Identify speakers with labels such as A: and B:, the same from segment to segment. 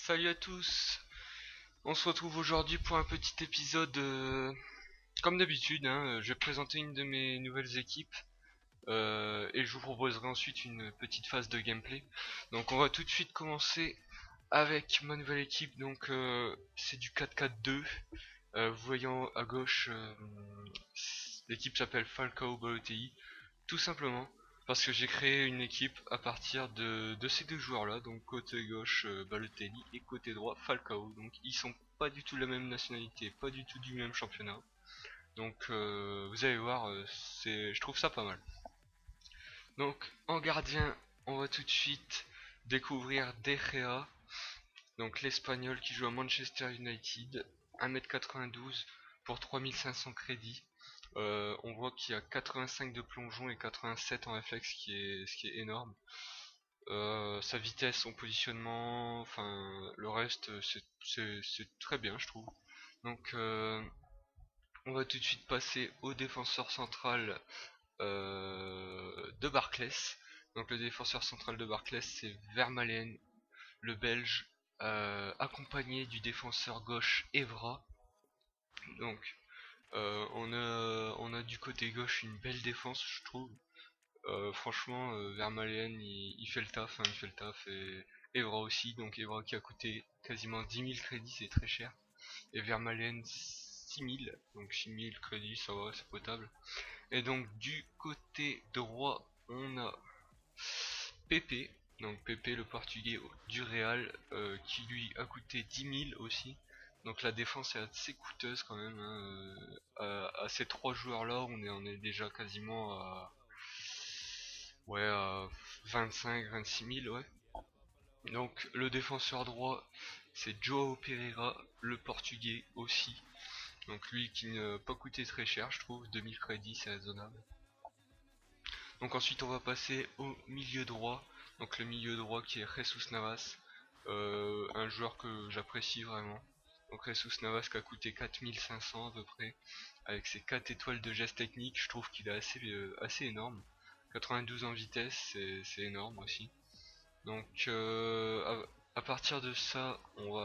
A: Salut à tous, on se retrouve aujourd'hui pour un petit épisode comme d'habitude, je vais présenter une de mes nouvelles équipes et je vous proposerai ensuite une petite phase de gameplay. Donc on va tout de suite commencer avec ma nouvelle équipe, donc c'est du 4-4-2, vous voyez à gauche, l'équipe s'appelle Falcao Balotelli, tout simplement parce que j'ai créé une équipe à partir de ces deux joueurs là, donc côté gauche Balotelli et côté droit Falcao. Donc ils sont pas du tout la même nationalité, pas du tout du même championnat. Donc vous allez voir, je trouve ça pas mal. Donc en gardien, on va tout de suite découvrir De Gea, donc l'espagnol qui joue à Manchester United, 1m92 pour 3500 crédits. On voit qu'il y a 85 de plongeon et 87 en réflexe, ce qui est énorme. Sa vitesse, son positionnement, enfin le reste, c'est très bien, je trouve. Donc on va tout de suite passer au défenseur central de Barclays. Donc le défenseur central de Barclays, c'est Vermaelen, le Belge, accompagné du défenseur gauche Evra. Donc on a du côté gauche une belle défense, je trouve. Franchement, Vermaelen il fait le taf, il fait le taf, et Evra aussi. Donc Evra qui a coûté quasiment 10 000 crédits, c'est très cher. Et Vermaelen 6 000, donc 6 000 crédits, ça va, c'est potable. Et donc du côté droit, on a Pepe, donc Pepe le portugais du Real, qui lui a coûté 10 000 aussi. Donc la défense est assez coûteuse quand même, à ces trois joueurs là on est déjà quasiment à, ouais, à 25-26 000, ouais. Donc le défenseur droit c'est Joao Pereira, le portugais aussi. Donc lui qui n'a pas coûté très cher, je trouve, 2000 crédits c'est raisonnable. Donc ensuite on va passer au milieu droit. Donc le milieu droit qui est Jesus Navas, un joueur que j'apprécie vraiment. Donc Jesus Navas qui a coûté 4500 à peu près, avec ses 4 étoiles de geste technique, je trouve qu'il est assez énorme. 92 en vitesse, c'est énorme aussi. Donc à partir de ça,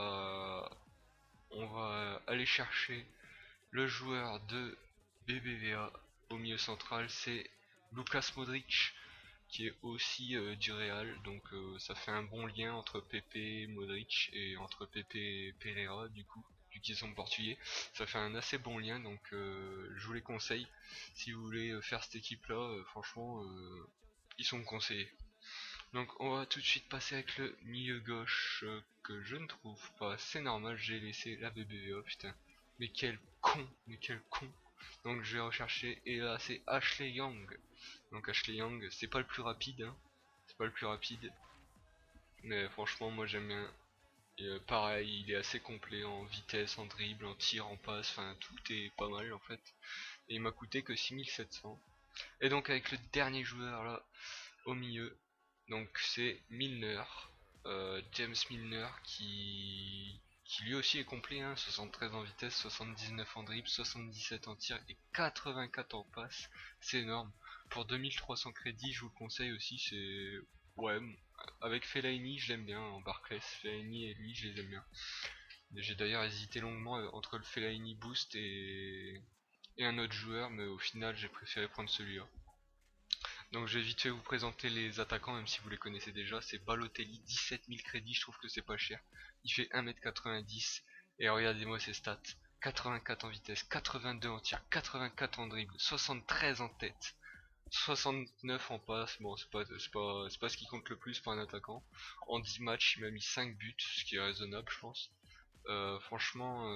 A: on va aller chercher le joueur de BBVA au milieu central, c'est Lucas Modric, qui est aussi du Real. Donc ça fait un bon lien entre Pepe et Modric et entre Pepe et Pereira, du coup, vu qu'ils sont portugais. Ça fait un assez bon lien, donc je vous les conseille. Si vous voulez faire cette équipe là, franchement, ils sont conseillés. Donc on va tout de suite passer avec le milieu gauche, que je ne trouve pas. C'est normal, j'ai laissé la BBVA, putain. Mais quel con, mais quel con. Donc je vais rechercher, et là c'est Ashley Young. Donc Ashley Young, c'est pas le plus rapide, c'est pas le plus rapide, mais franchement moi j'aime bien. Et, pareil, il est assez complet en vitesse, en dribble, en tir, en passe, enfin tout est pas mal en fait. Et il m'a coûté que 6700. Et donc avec le dernier joueur là, au milieu, donc c'est Milner, James Milner qui lui aussi est complet, 73 en vitesse, 79 en dribble, 77 en tir et 84 en passe, c'est énorme. Pour 2300 crédits, je vous le conseille aussi, c'est... Ouais, avec Fellaini, je l'aime bien en Barclays, Fellaini et lui, je les aime bien. J'ai d'ailleurs hésité longuement entre le Fellaini Boost et un autre joueur, mais au final, j'ai préféré prendre celui-là. Donc je vais vite fait vous présenter les attaquants, même si vous les connaissez déjà. C'est Balotelli, 17 000 crédits, je trouve que c'est pas cher. Il fait 1m90 et regardez-moi ses stats. 84 en vitesse, 82 en tir, 84 en dribble, 73 en tête, 69 en passe. Bon, c'est pas ce qui compte le plus pour un attaquant. En 10 matchs, il m'a mis 5 buts, ce qui est raisonnable, je pense. Franchement,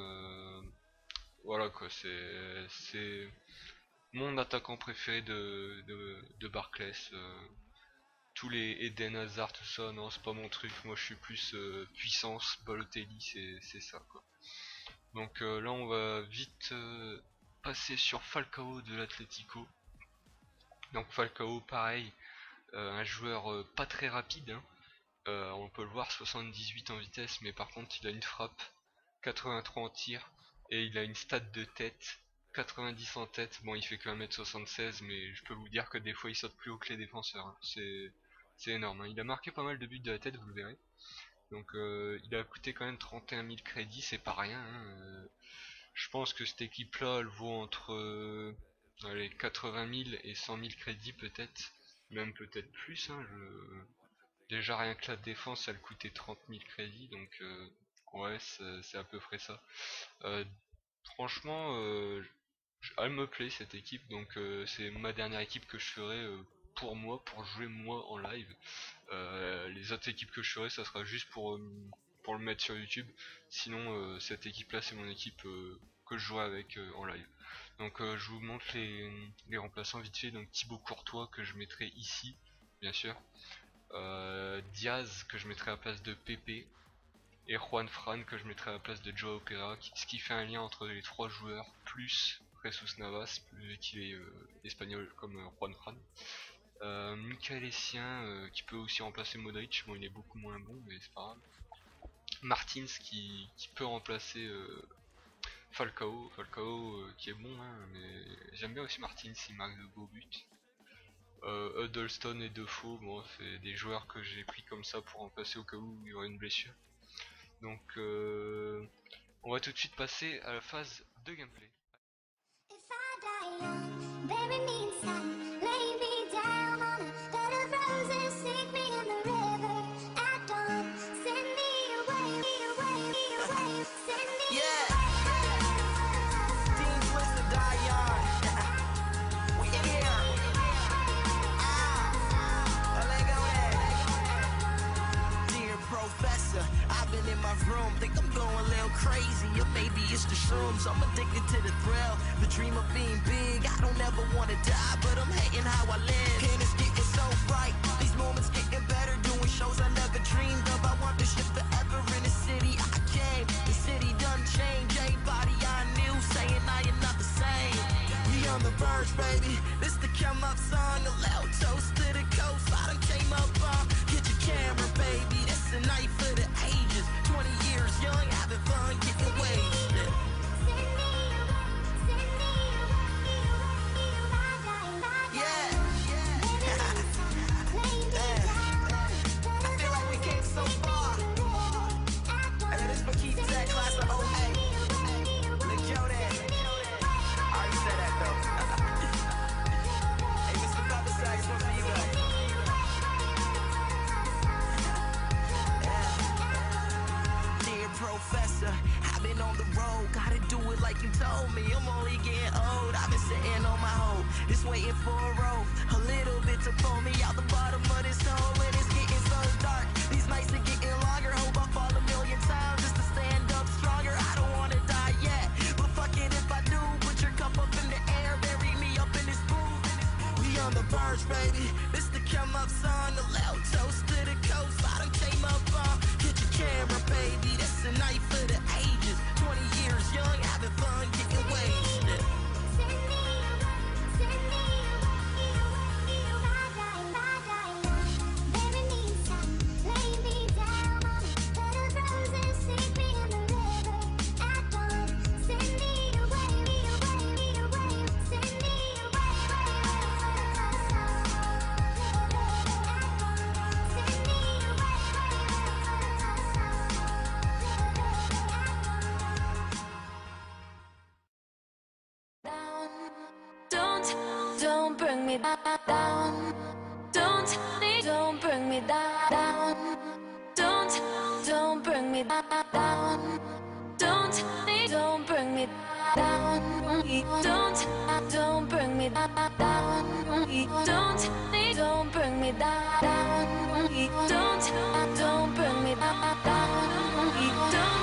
A: voilà quoi, c'est mon attaquant préféré de Barclays. Tous les Eden Hazard, tout ça, non, c'est pas mon truc. Moi, je suis plus puissance. Balotelli, c'est ça, quoi. Donc là, on va vite passer sur Falcao de l'Atlético. Donc Falcao, pareil, un joueur pas très rapide. On peut le voir, 78 en vitesse, mais par contre, il a une frappe, 83 en tir, et il a une stat de tête, 90 en tête. Bon, il fait que 1m76, mais je peux vous dire que des fois, il saute plus haut que les défenseurs. C'est énorme, Il a marqué pas mal de buts de la tête, vous le verrez. Donc il a coûté quand même 31 000 crédits, c'est pas rien, hein. Je pense que cette équipe là elle vaut entre allez, 80 000 et 100 000 crédits peut-être, même peut-être plus, hein. Déjà rien que la défense elle coûtait 30 000 crédits, donc ouais c'est à peu près ça. Franchement elle me plaît cette équipe, donc c'est ma dernière équipe que je ferai pour moi, pour jouer moi en live. Les autres équipes que je ferai ça sera juste pour le mettre sur YouTube. Sinon cette équipe là c'est mon équipe que je jouerai avec en live. Donc je vous montre les remplaçants vite fait. Donc Thibaut Courtois que je mettrai ici bien sûr, Diaz que je mettrai à la place de Pepe, et Juan Fran que je mettrai à la place de Joao Pereira, ce qui fait un lien entre les trois joueurs plus Jesus Navas vu qu'il est espagnol comme Juan Fran. Michael Essien qui peut aussi remplacer Modric, bon il est beaucoup moins bon mais c'est pas grave. Martins qui peut remplacer Falcao qui est bon, hein, mais j'aime bien aussi Martins, il marque de beaux buts. Huddleston et Defoe, bon c'est des joueurs que j'ai pris comme ça pour remplacer au cas où il y aurait une blessure. Donc on va tout de suite passer à la phase de gameplay.
B: Think I'm going a little crazy, or maybe it's the shrooms. I'm addicted to the thrill, the dream of being big. I don't ever wanna die, but I'm hating how I live. And it's getting so bright, these moments getting better. Doing shows I never dreamed of. I want this shit forever in the city I came. The city done changed, everybody I knew saying I am not the same. We on the verge, baby. This the come up song, a loud toast to the coast. I done came up on. Get your camera, baby. This a night for the ages. 20 years young, having fun, getting wasted. Yeah. I feel like we came so far. And this for Keith Zach, class of 08. Look, Jordan. I already said that though. Hey, Mr. Papa Sax, one for you guys. Professor, I've been on the road, gotta do it like you told me. I'm only getting old, I've been sitting on my hoe, just waiting for a rope, a little bit to pull me out the bottom of this hole. And it's getting so dark, these nights are getting longer. Hope I fall a million times just to stand up stronger. I don't wanna die yet, but fuck it if I do. Put your cup up in the air, bury me up in this booth. We on the verge, baby, this the come up song, a loud toast to the coast. I done came up on. Get your camera, baby, that's a night for the ages. 20 years young, having fun, getting wasted.
C: Don't bring me down. Don't bring me down. Don't bring me down. Don't bring me down. Don't bring me down. Don't bring me down. Don't bring me down.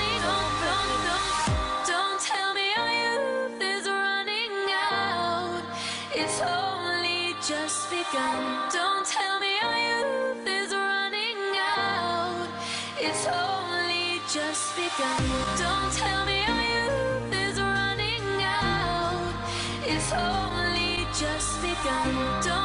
C: Don't tell me our youth is running out. It's only just begun. Don't tell me our youth is running out. It's only just begun. Don't tell me our youth is running out. It's only just begun.